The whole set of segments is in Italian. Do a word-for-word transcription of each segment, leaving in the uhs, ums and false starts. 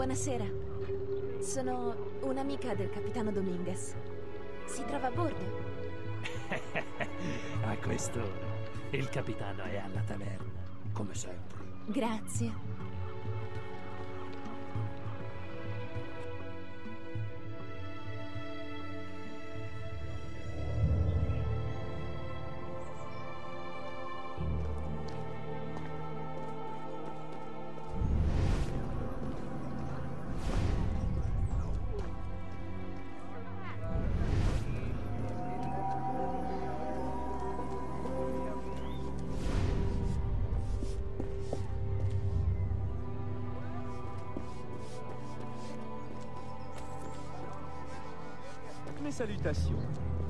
Buonasera. Sono un'amica del capitano Dominguez. Si trova a bordo? A quest'ora. Il capitano è alla taverna, come sempre. Grazie. Mes salutations.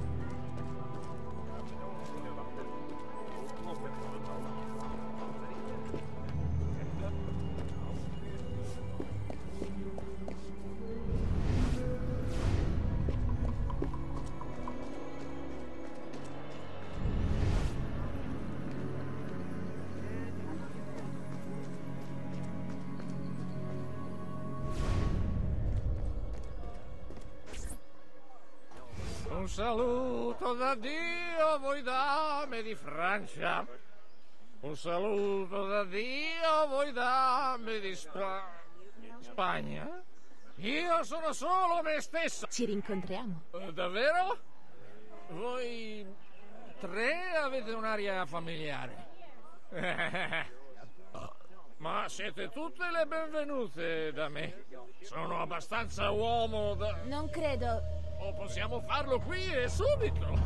Un saluto da Dio a voi dame di Francia. Un saluto da Dio a voi dame di Spa... Spagna. Io sono solo me stesso. Ci rincontriamo. Eh, davvero? Voi tre avete un'aria familiare. Ma siete tutte le benvenute da me. Sono abbastanza uomo da... Non credo... O possiamo farlo qui e subito.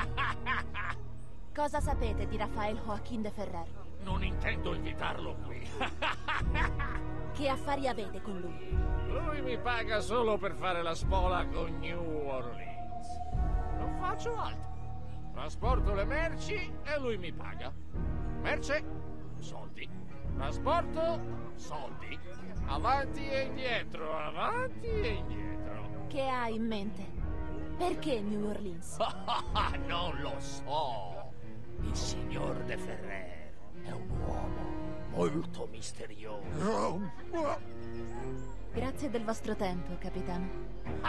Cosa sapete di Rafael Joaquín de Ferrer? Non intendo invitarlo qui. Che affari avete con lui? Lui mi paga solo per fare la spola con New Orleans. Non faccio altro. Trasporto le merci e lui mi paga. Merce, soldi. Trasporto, soldi. Avanti e indietro, avanti e indietro. Che ha in mente? Perché New Orleans? Non lo so. Il signor de Ferrer è un uomo molto misterioso. Grazie del vostro tempo, capitano.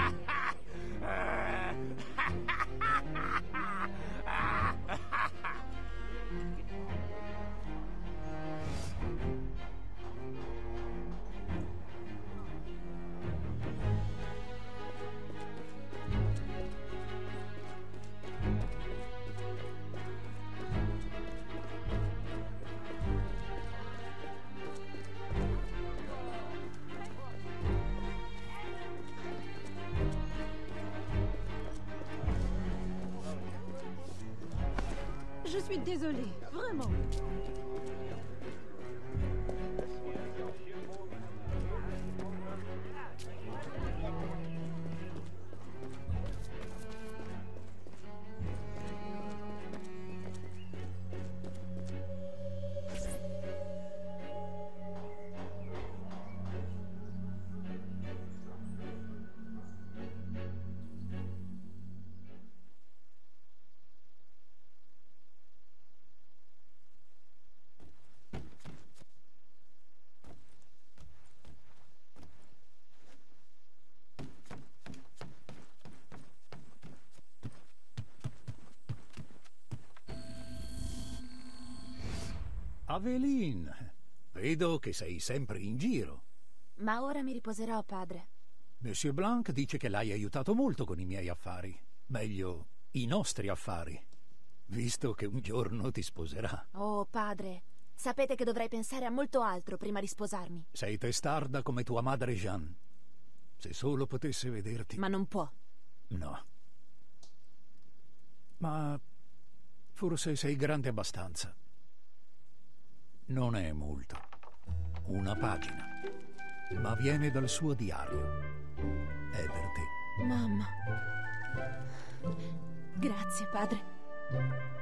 Je suis désolée, vraiment. Aveline, vedo che sei sempre in giro. Ma ora mi riposerò, padre. Monsieur Blanc dice che l'hai aiutato molto con i miei affari. Meglio, i nostri affari. Visto che un giorno ti sposerà. Oh, padre, sapete che dovrei pensare a molto altro prima di sposarmi. Sei testarda come tua madre Jeanne. Se solo potesse vederti... Ma non può. No. Ma forse sei grande abbastanza. Non è molto. Una pagina. Ma viene dal suo diario. È per te. Mamma. Grazie, padre.